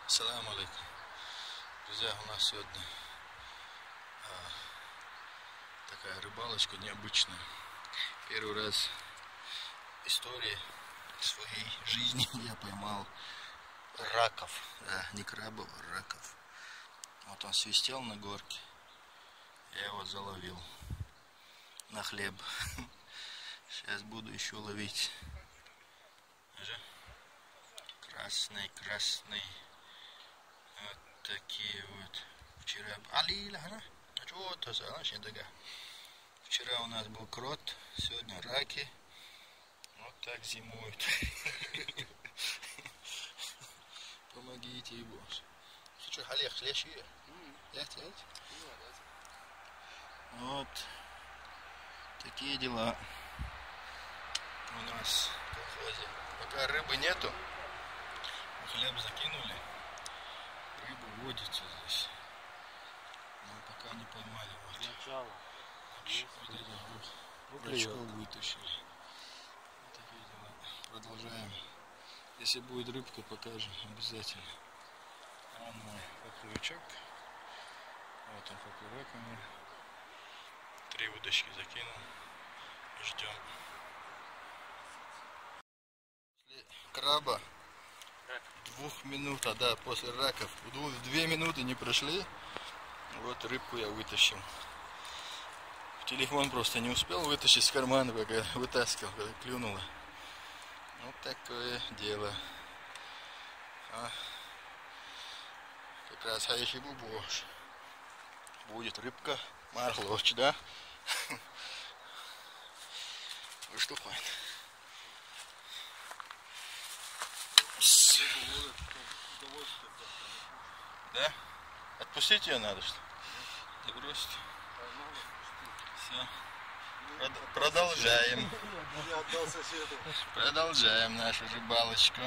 Ассаламу алейкум. Друзья, у нас сегодня такая рыбалочка необычная. Первый раз в истории своей жизни я поймал раков. Да, не крабов, а раков. Вот он свистел на горке. Я его заловил на хлеб. Сейчас буду еще ловить. Красный, красный. Вот такие вот. Вчера Вчера у нас был крот, сегодня раки. Вот так зимуют. Помогите его. Вот такие дела у нас в колхозе. Пока рыбы нету, хлеб закинули. Рыба водится здесь. Но пока не поймали. Вот. Начало. Рачков вытащили. Вот такие дела. Продолжаем. Если будет рыбка, покажем обязательно. Вон мой поплавочок. Вот он поплавок у меня. 3 удочки закинул. Ждем. После краба 2 минут, да, после раков 2 минуты не прошли. Вот рыбку я вытащил. Телефон просто не успел вытащить с кармана, пока вытаскивал, когда клюнуло. Вот такое дело. Как раз хаеши бубош. Будет рыбка, марлоч, да? Вы что, Хуан? Да? Отпустить ее надо, что? Да бросьте. Все. Продолжаем. Продолжаем нашу рыбалочку.